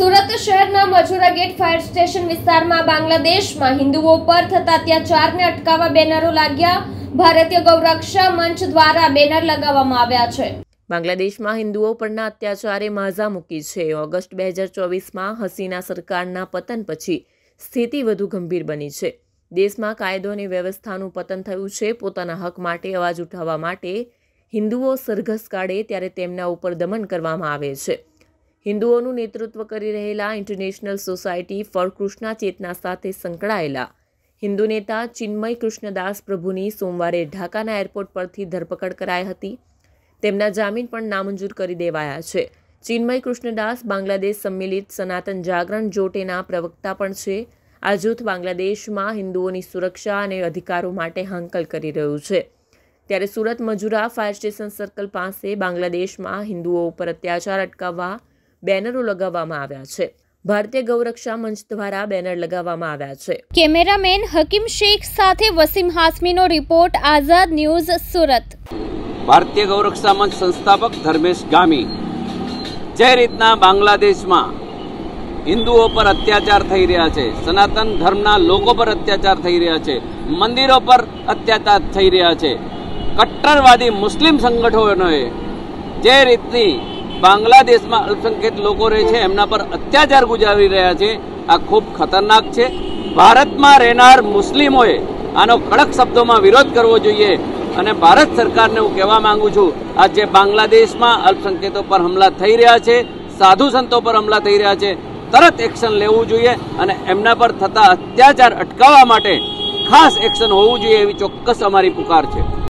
સુરત શહેરના Majura gate fire station વિસ્તારમાં બાંગ્લાદેશમાં હિન્દુઓ પર થતા અત્યાચારને અટકાવવા બેનરો લાગ્યા। ભારતીય ગૌરક્ષા મંચ દ્વારા બેનર લગાવવામાં આવ્યા છે। બાંગ્લાદેશમાં હિન્દુઓ પરના અત્યાચારે માઝા મૂકી છે। ઓગસ્ટ 2024માં હસીના સરકારના પતન પછી સ્થિતિ વધુ ગંભીર બની છે। દેશમાં કાયદો અને વ્યવસ્થાનું પતન થયું છે। પોતાના હક માટે અવાજ ઉઠાવવા માટે હિન્દુઓ સરઘસ કાઢે ત્યારે તેમના ઉપર દમન કરવામાં આવે છે। હિન્દુઓનું નેતૃત્વ કરી રહેલા international society for Krishna Chetna સાથે સંકળાયેલા હિન્દુ નેતા ચિન્મય કૃષ્ણદાસ પ્રભુની સોમવારે ઢાકાના એરપોર્ટ પરથી ધરપકડ કરાઈ હતી। તેમના જામીન પણ નામંજૂર કરી દેવાયા છે। ચિન્મય કૃષ્ણદાસ બાંગ્લાદેશ સંમિલિત સનાતન જાગરણ જોટેના પ્રવક્તા પણ છે। આ જૂથ બાંગ્લાદેશમાં હિન્દુઓની સુરક્ષા અને અધિકારો માટે હાંકલ કરી રહ્યું છે। ત્યારે Surat Majura fire station circle પાસે બાંગ્લાદેશમાં હિન્દુઓ ઉપર અત્યાચાર અટકાવવા બેનરો લગાવવામાં આવ્યા છે। ભારતીય ગૌરક્ષા મંચ દ્વારા બેનર લગાવવામાં આવ્યા છે। કેમેરામેન હકીમ શેખ સાથે વસીમ હાસમીનો રિપોર્ટ, આઝાદ ન્યૂઝ, સુરત। ભારતીય ગૌરક્ષા મંચ સંસ્થાપક ધર્મેશ ગામી જે રીતના બાંગ્લાદેશમાં હિન્દુઓ પર અત્યાચાર થઈ રહ્યા છે, સનાતન ધર્મના લોકો પર અત્યાચાર થઈ રહ્યા છે, મંદિરો પર અત્યાચાર થઈ રહ્યા છે, કટ્ટરવાદી મુસ્લિમ સંગઠનોએ જે રીતની બાંગ્લાદેશમાં અલ્પસંખ્યક લોકો રહે છે એમના પર અત્યાચાર ગુજારી રહ્યા છે, આ ખૂબ ખતરનાક છે। ભારતમાં રહેનાર મુસ્લિમોએ આનો કડક શબ્દોમાં વિરોધ કરવો જોઈએ અને ભારત સરકારને હું કહેવા માંગુ છું, આ જે બાંગ્લાદેશમાં અલ્પસંખ્યકો પર હુમલા થઈ રહ્યા છે, સાધુ સંતો પર હુમલા થઈ રહ્યા છે, તરત એક્શન લેવું જોઈએ અને એમના પર થતા અત્યાચાર અટકાવવા માટે ખાસ એક્શન હોવું જોઈએ એવી ચોક્કસ અમારી પુકાર છે।